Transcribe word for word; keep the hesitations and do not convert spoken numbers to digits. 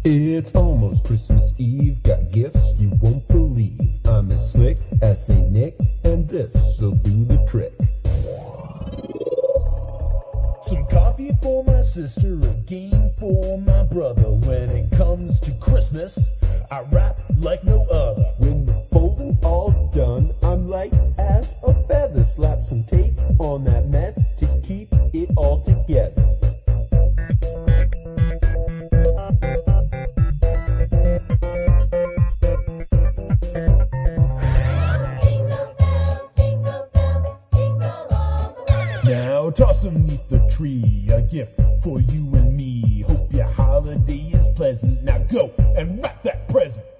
It's almost Christmas Eve, got gifts you won't believe. I'm as slick as Saint Nick, and this'll do the trick. Some coffee for my sister, a game for my brother. When it comes to Christmas, I rap like no other. When the folding's all done, I'm light as a feather. Slap some tape on that mess to keep it all together. Now toss underneath the tree, a gift for you and me. Hope your holiday is pleasant. Now go and wrap that present.